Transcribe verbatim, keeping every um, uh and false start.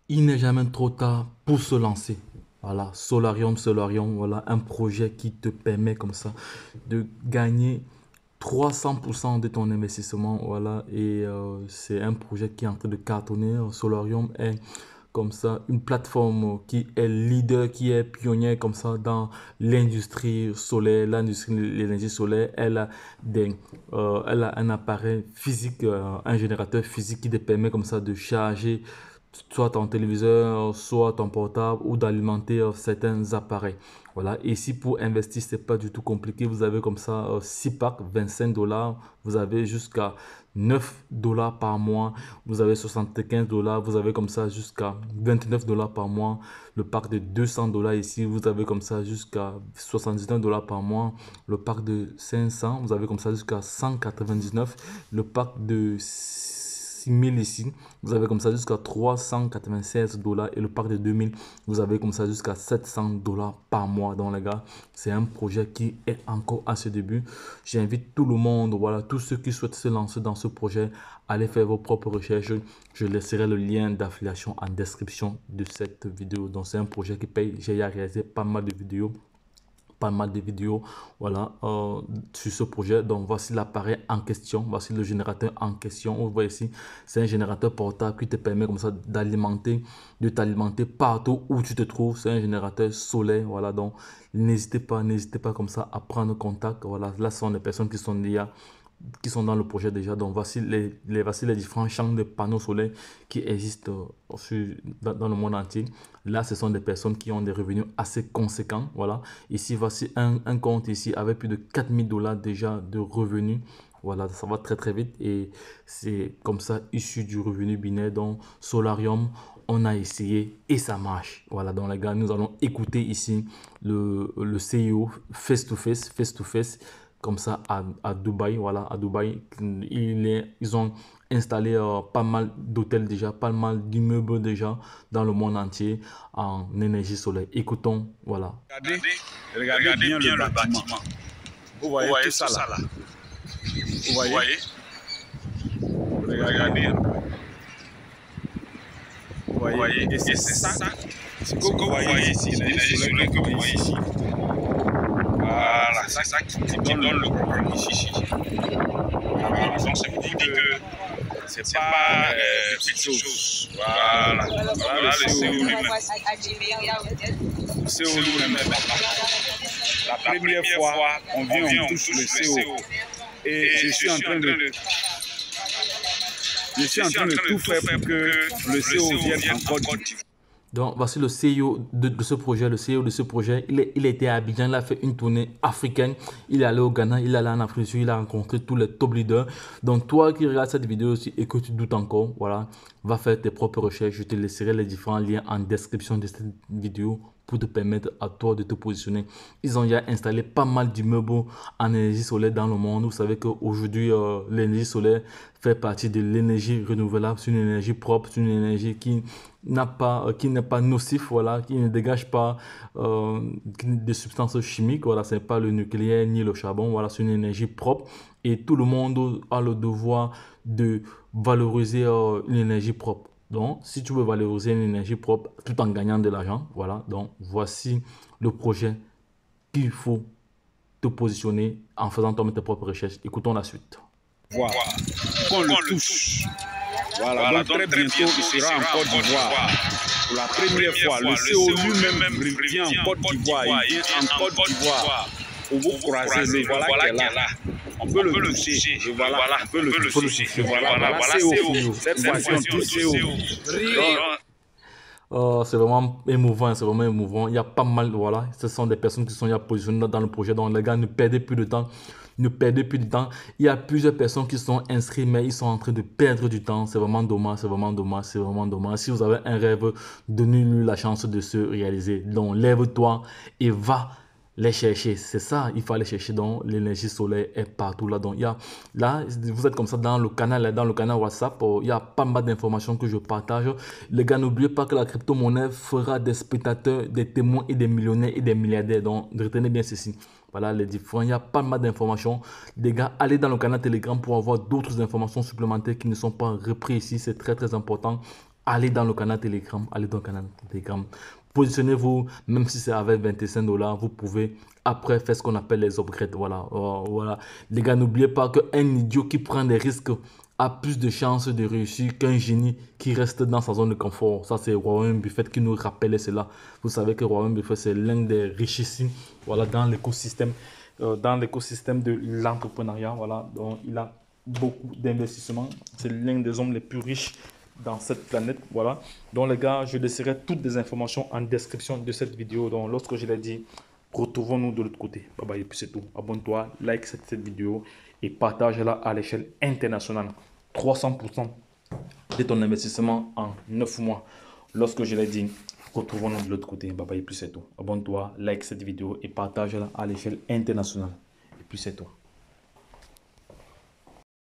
Il n'est jamais trop tard pour se lancer. Voilà, Solarium, Solarium, voilà un projet qui te permet comme ça de gagner trois cents pour cent de ton investissement. Voilà, et euh, c'est un projet qui est en train de cartonner. Solarium est comme ça une plateforme qui est leader, qui est pionnière comme ça dans l'industrie solaire, l'industrie de l'énergie solaire. Elle a, des, euh, elle a un appareil physique, euh, un générateur physique qui te permet comme ça de charger soit ton téléviseur, soit ton portable ou d'alimenter euh, certains appareils. Voilà, ici pour investir, c'est pas du tout compliqué. Vous avez comme ça euh, six packs, vingt-cinq dollars. Vous avez jusqu'à neuf dollars par mois. Vous avez soixante-quinze dollars. Vous avez comme ça jusqu'à vingt-neuf dollars par mois. Le pack de deux cents dollars ici, vous avez comme ça jusqu'à soixante-dix-neuf dollars par mois. Le pack de cinq cents, vous avez comme ça jusqu'à cent quatre-vingt-dix-neuf. Le pack de six mille ici, vous avez comme ça jusqu'à trois cent quatre-vingt-seize dollars et le pack de deux mille, vous avez comme ça jusqu'à sept cents dollars par mois. Donc les gars, c'est un projet qui est encore à ce début. J'invite tout le monde, voilà, tous ceux qui souhaitent se lancer dans ce projet, allez faire vos propres recherches. Je laisserai le lien d'affiliation en description de cette vidéo. Donc c'est un projet qui paye. J'ai réalisé pas mal de vidéos pas mal de vidéos voilà euh, sur ce projet. Donc voici l'appareil en question, voici le générateur en question. Vous voyez ici, c'est un générateur portable qui te permet comme ça d'alimenter de t'alimenter partout où tu te trouves. C'est un générateur solaire, voilà. Donc n'hésitez pas n'hésitez pas comme ça à prendre contact. Voilà, là ce sont des personnes qui sont déjà qui sont dans le projet déjà. Donc voici les, les, voici les différents champs de panneaux solaires qui existent euh, sur, dans, dans le monde entier. Là, ce sont des personnes qui ont des revenus assez conséquents. Voilà. Ici, voici un, un compte ici avec plus de quatre mille dollars déjà de revenus. Voilà, ça va très très vite et c'est comme ça issu du revenu binaire. Donc Solarium, on a essayé et ça marche. Voilà, donc les gars, nous allons écouter ici le, le C E O face to face, face to face comme ça à, à Dubaï. Voilà, à Dubaï, il est, ils ont installé euh, pas mal d'hôtels déjà, pas mal d'immeubles déjà dans le monde entier en énergie solaire. Écoutons, voilà. Regardez, regardez, regardez bien, bien le bâtiment. bâtiment. Vous voyez, Vous voyez tout, ça, tout ça là. Vous voyez, Vous voyez Regardez. Vous voyez, Vous voyez et c'est ça, ça ce que, que vous voyez ici, l'énergie solaire que vous voyez ici. Voilà, c'est ça qui, qui donne le problème ici. Voilà, donc ça veut dire que c'est pas euh, petite chose. Voilà, voilà, voilà le C E O lui-même. Le C E O lui-même. La première fois, on vient, on touche le C E O. Et je suis en train de... Je suis en train de tout faire pour que le C E O vienne en Côte d'Ivoire. Donc, voici le C E O de, de ce projet. Le C E O de ce projet, il, est, il était à Abidjan, il a fait une tournée africaine. Il est allé au Ghana, il est allé en Afrique du Sud, il a rencontré tous les top leaders. Donc, toi qui regardes cette vidéo aussi et que tu doutes encore, voilà, va faire tes propres recherches. Je te laisserai les différents liens en description de cette vidéo pour te permettre à toi de te positionner. Ils ont déjà installé pas mal d'immeubles en énergie solaire dans le monde. Vous savez qu'aujourd'hui, euh, l'énergie solaire fait partie de l'énergie renouvelable. C'est une énergie propre, c'est une énergie qui n'a pas, euh, qui n'est pas nocif, voilà, qui ne dégage pas euh, de substances chimiques. Voilà, c'est pas le nucléaire ni le charbon. Voilà, c'est une énergie propre et tout le monde a le devoir de valoriser euh, une énergie propre. Donc, si tu veux valoriser une énergie propre tout en gagnant de l'argent, voilà, donc voici le projet qu'il faut te positionner en faisant toi tes propres recherches. Écoutons la suite. Voilà, qu'on le touche. Voilà, voilà, donc, donc très bientôt, il sera en Côte d'Ivoire. Pour la première fois, le C E O lui-même revient en Côte d'Ivoire. Il vient en Côte d'Ivoire pour vous croiser. Voilà qu'il est là. On peut le toucher. Voilà, on peut le toucher. Voilà, voilà, C E O. Cette fois-ci, on touche C E O. Oh, c'est vraiment émouvant, c'est vraiment émouvant. Il y a pas mal, voilà, ce sont des personnes qui sont déjà positionnées dans le projet. Donc les gars, ne perdez plus de temps, ne perdez plus de temps. Il y a plusieurs personnes qui sont inscrites, mais ils sont en train de perdre du temps. C'est vraiment dommage, c'est vraiment dommage, c'est vraiment dommage. Si vous avez un rêve, donnez-lui la chance de se réaliser. Donc lève-toi et va les chercher. C'est ça, il faut aller chercher. Donc l'énergie solaire est partout là. Donc il y a, là, vous êtes comme ça dans le canal, dans le canal WhatsApp, il y a pas mal d'informations que je partage. Les gars, n'oubliez pas que la crypto-monnaie fera des spectateurs, des témoins et des millionnaires et des milliardaires. Donc retenez bien ceci. Voilà les différents, il y a pas mal d'informations. Les gars, allez dans le canal Telegram pour avoir d'autres informations supplémentaires qui ne sont pas reprises ici. C'est très très important. allez dans le canal Telegram, allez dans le canal Telegram. Positionnez-vous, même si c'est avec vingt-cinq dollars, vous pouvez après faire ce qu'on appelle les upgrades. Voilà, euh, voilà. Les gars, n'oubliez pas qu'un idiot qui prend des risques a plus de chances de réussir qu'un génie qui reste dans sa zone de confort. Ça, c'est Warren Buffett qui nous rappelait cela. Vous savez que Warren Buffett, c'est l'un des richissimes, voilà, dans l'écosystème, euh, dans l'écosystème de l'entrepreneuriat. Voilà, donc il a beaucoup d'investissements. C'est l'un des hommes les plus riches dans cette planète. Voilà. Donc les gars, je laisserai toutes les informations en description de cette vidéo. Donc lorsque je l'ai dit, retrouvons-nous de l'autre côté. Bye bye, et puis c'est tout. Abonne-toi, like cette, cette vidéo et partage-la à l'échelle internationale. trois cents pour cent de ton investissement en neuf mois. Lorsque je l'ai dit, retrouvons-nous de l'autre côté. Bye bye, et puis c'est tout. Abonne-toi, like cette vidéo et partage-la à l'échelle internationale. Et puis c'est tout.